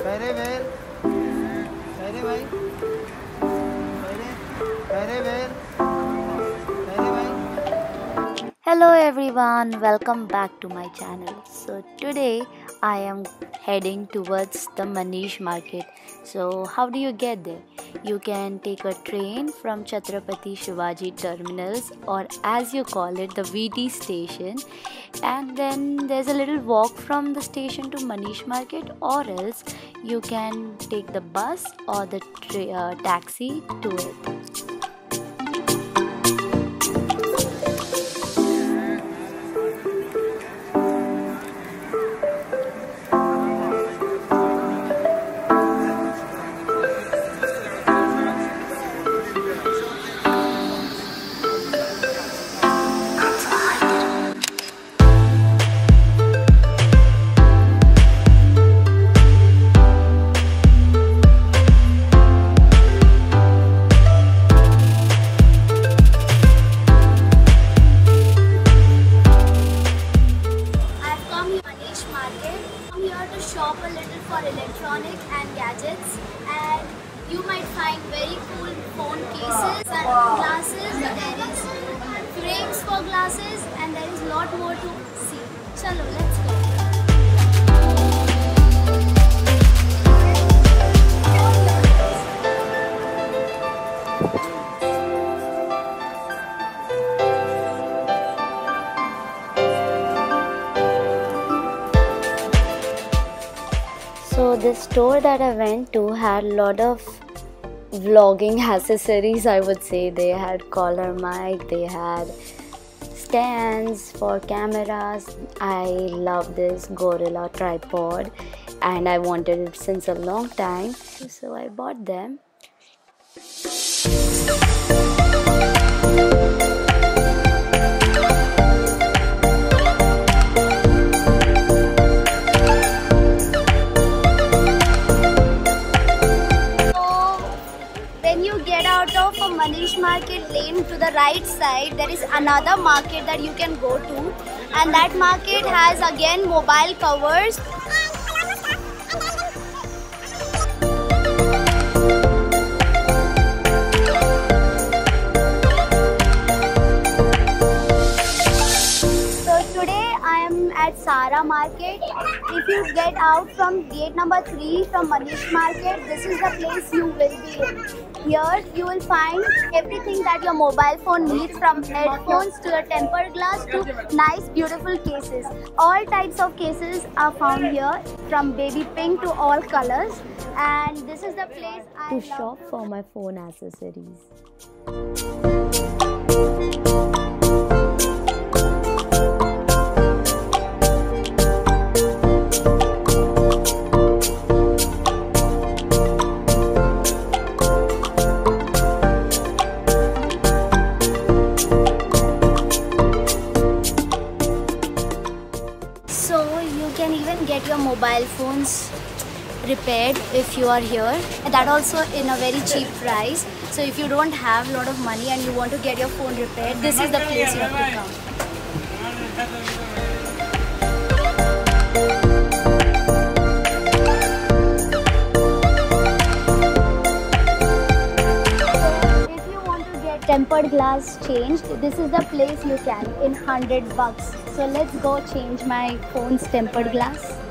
Very well. Very well. Very well. Very well. Hello everyone, welcome back to my channel. So today I am heading towards the Manish market. So how do you get there? You can take a train from Chhatrapati Shivaji terminals, or as you call it, the VT station, and then there's a little walk from the station to Manish market, or else you can take the bus or the taxi to it. Shop a little for electronic and gadgets, and you might find very cool phone cases and glasses. There is frames for glasses, and there is a lot more to see. Chalo, let's go. So the store that I went to had a lot of vlogging accessories, I would say. They had collar mic, they had stands for cameras. I love this Gorilla tripod and I wanted it since a long time, so I bought them. Out of a Manish market lane to the right side, there is another market that you can go to, and that market has again mobile covers. So today I am at Sara market. If you get out from gate number 3 from Manish market, this is the place you will be in. Here you will find everything that your mobile phone needs, from headphones to your tempered glass to nice beautiful cases. All types of cases are found here, from baby pink to all colors, and this is the place I to shop for my phone accessories. can even get your mobile phones repaired if you are here, and that also in a very cheap price. So if you don't have a lot of money and you want to get your phone repaired, this is the place you have to come. Tempered glass changed, this is the place you can in $100. So let's go change my phone's tempered glass.